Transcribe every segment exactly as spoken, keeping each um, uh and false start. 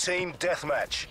Team deathmatch.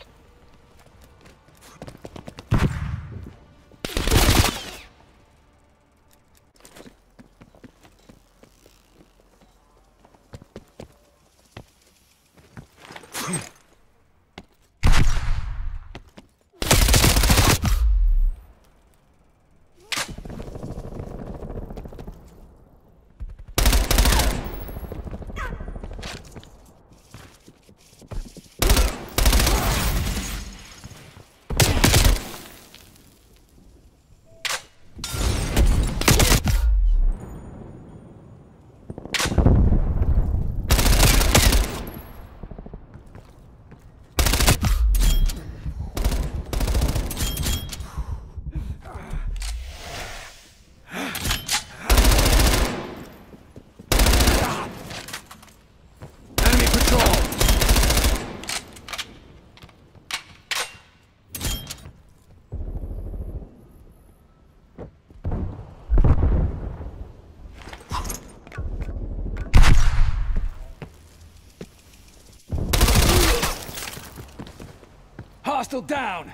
Hostile down!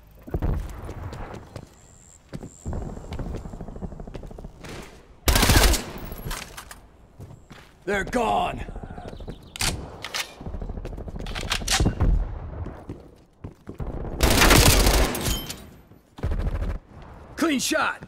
They're gone! Clean shot!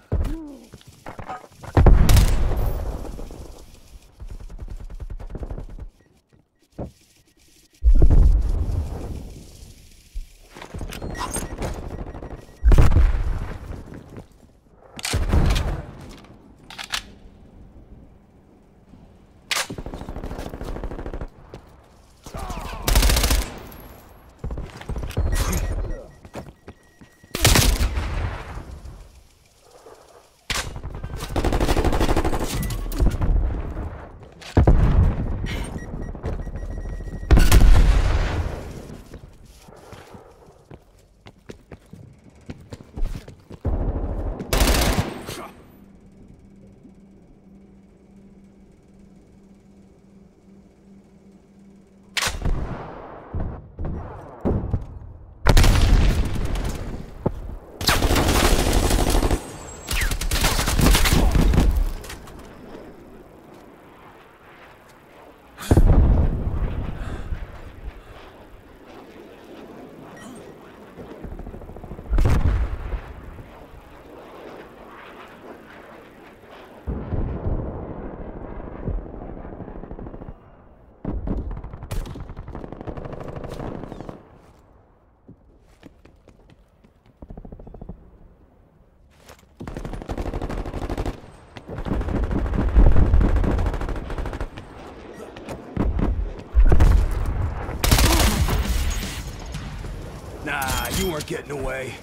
Nah, you weren't getting away.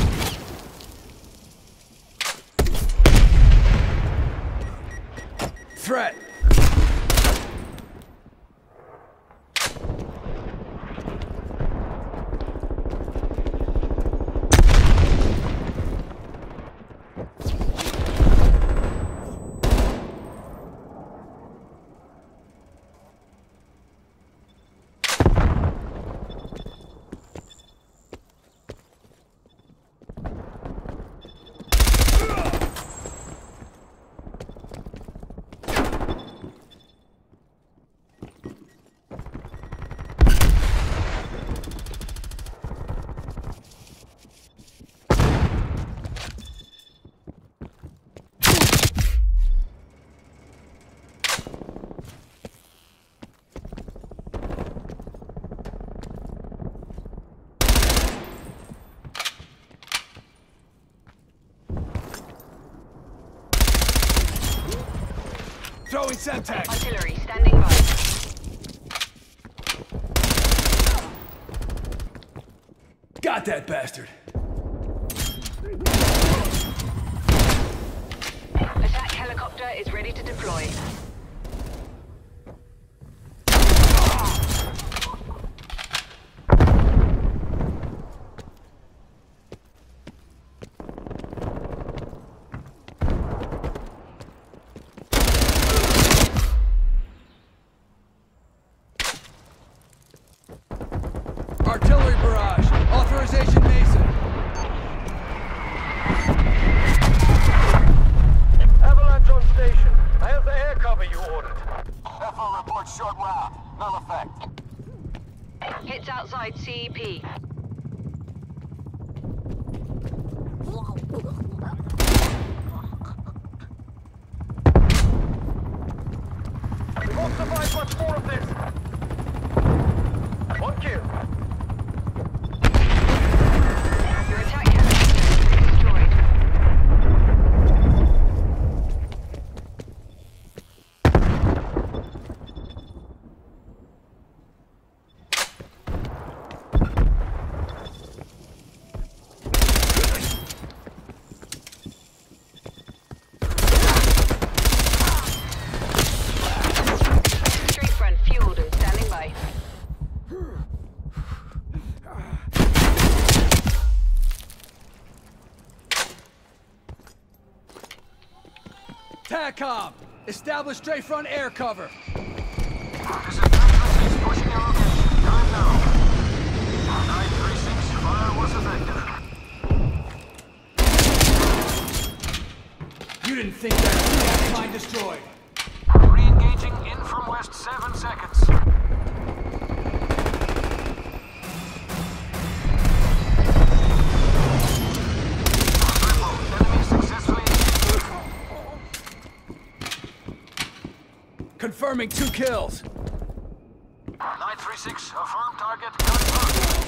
Threat! Throwing Semtex! Artillery standing by. Got that bastard! Attack helicopter is ready to deploy. more of this. One kill. Your attack helicopter has been destroyed. Street front fueled and standing by. TACOM! Establish straight front air cover. This is nine three six pushing your location. Time now. nine three six, fire was effective. You didn't think that gas line destroyed. Re-engaging in from west, seven seconds. Triple, enemy successfully. Confirming two kills. nine three six, affirm target confirmed.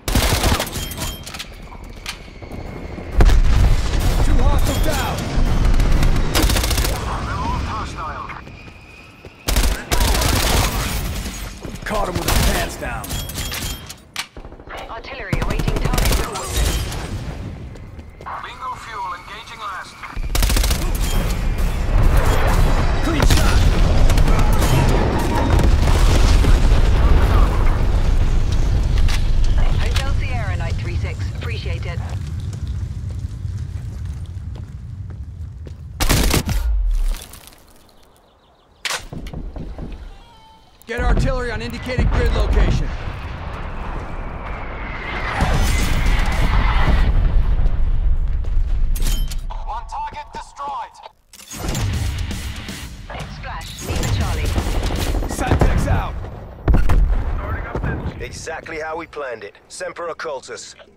Two hostiles down. Removed hostile. Caught him with his pants down. Artillery awaiting target coordinates. Bingo fuel engaging last. Clean shot. Hotel Sierra, Night three six. Appreciate it. Get artillery on indicated grid location. One target destroyed. Splash, Lima Charlie. Syntax out. Exactly how we planned it. Semper Occultus.